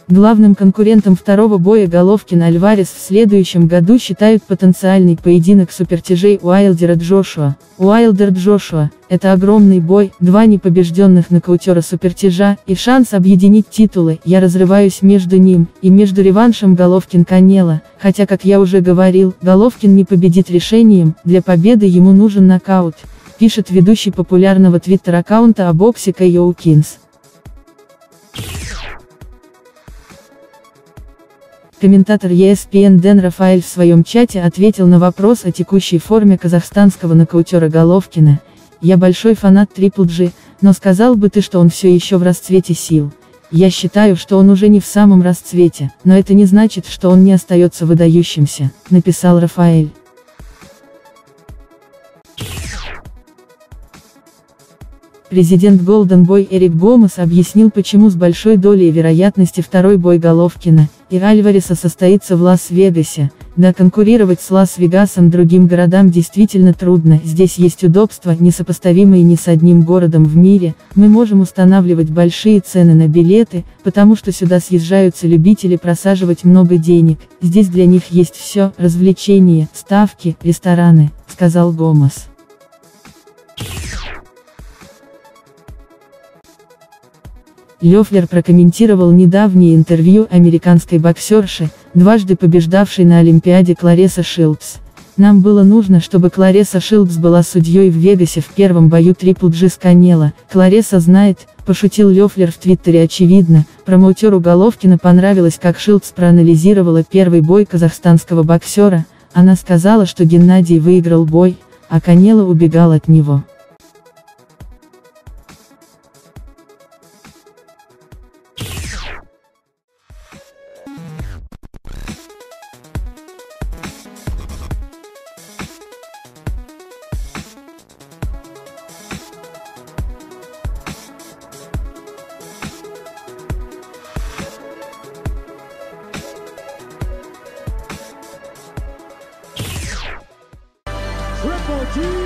Главным конкурентом второго боя Головкин-Альварес в следующем году считают потенциальный поединок супертяжей Уайлдера-Джошуа. Уайлдер-Джошуа – это огромный бой, два непобежденных нокаутера супертяжа, и шанс объединить титулы. Я разрываюсь между ним и между реваншем Головкин-Канело, хотя, как я уже говорил, Головкин не победит решением, для победы ему нужен нокаут, пишет ведущий популярного твиттер-аккаунта о боксе Кей Оукинс. Комментатор ESPN Дэн Рафаэль в своем чате ответил на вопрос о текущей форме казахстанского нокаутера Головкина. «Я большой фанат Triple G, но сказал бы ты, что он все еще в расцвете сил? Я считаю, что он уже не в самом расцвете, но это не значит, что он не остается выдающимся», — написал Рафаэль. Президент Golden Boy Эрик Гомес объяснил, почему с большой долей вероятности второй бой Головкина и Альвареса состоится в Лас-Вегасе. Да, конкурировать с Лас-Вегасом другим городам действительно трудно, здесь есть удобства, несопоставимые ни с одним городом в мире, мы можем устанавливать большие цены на билеты, потому что сюда съезжаются любители просаживать много денег, здесь для них есть все, развлечения, ставки, рестораны, сказал Гомес. Лёфлер прокомментировал недавнее интервью американской боксерши, дважды побеждавшей на Олимпиаде Кларесса Шилдс. «Нам было нужно, чтобы Кларесса Шилдс была судьей в Вегасе в первом бою Triple G с Канело. Кларесса знает», – пошутил Лёфлер в твиттере. Очевидно, промоутеру Головкина понравилось, как Шилдс проанализировала первый бой казахстанского боксера. Она сказала, что Геннадий выиграл бой, а Канело убегал от него. Triple G